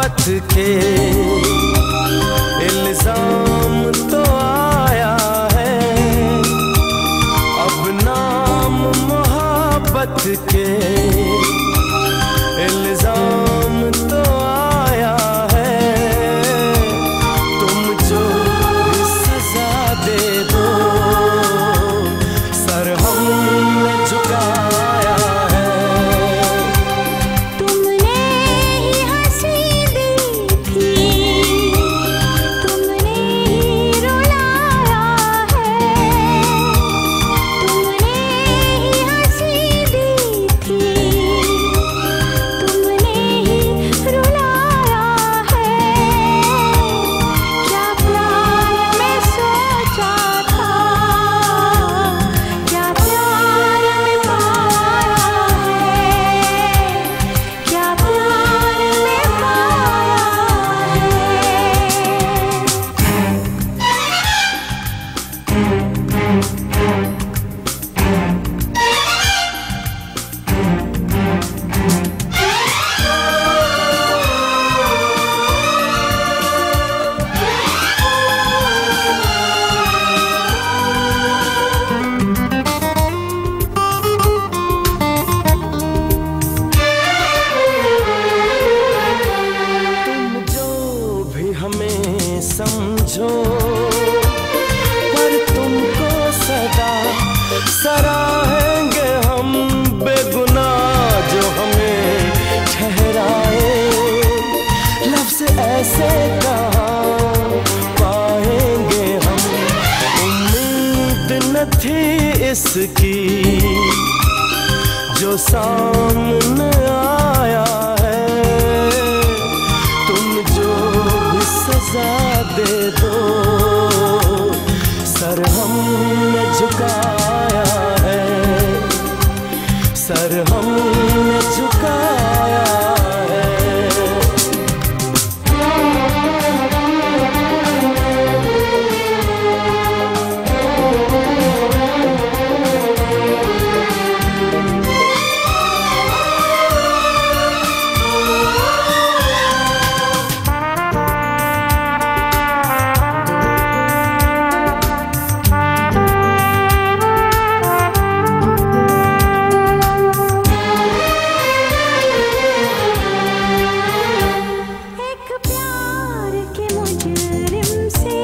मोहब्बत के इल्जाम तो आया है, अब नाम मोहब्बत के इल्जाम तो आया है। तुम जो सजा दे दो, सर हमने झुकाया है। तुमने ही हंसी दी थी, तुमने ही रुलाया है। तुमने ही हंसी दी थी, तुमने ही रुलाया है। क्या प्यार में सोचा था, क्या प्यार में पाया है, क्या प्यार में पाया तुम जो भी हमें समझो, पर तुमको सदा सराहेंगे हम। बेगुनाह जो हमें ठहराए, लफ्ज़ ऐसे कहाँ पाएंगे हम। उम्मीद न थी इसकी जो सामने आया है। तुम जो भी सजा दे दो, सर हमने झुकाया है, सर हमने झुकाया है। एक प्यार के मुजरिम से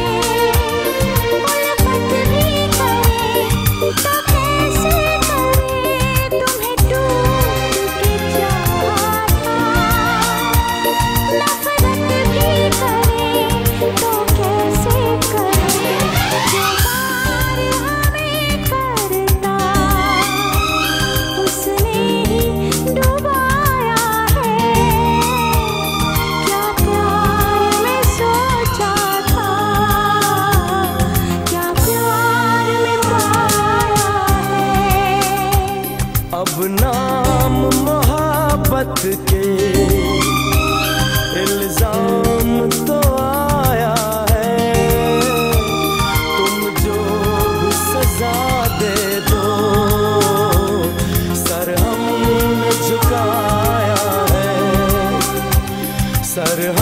उल्फत भी करे तो कैसे करे। तुम्हें टूट के चाहा था, नफरत भी करे तो कैसे करे। जो प्यार हमें करता, उसने ही डुबाया है। क्या प्यार में सोचा था, क्या प्यार में पाया है। अब नाम मोहब्बत के इल्जाम तो आया है। तुम जो भी सजा दे दो, सर हमने झुकाया है, सर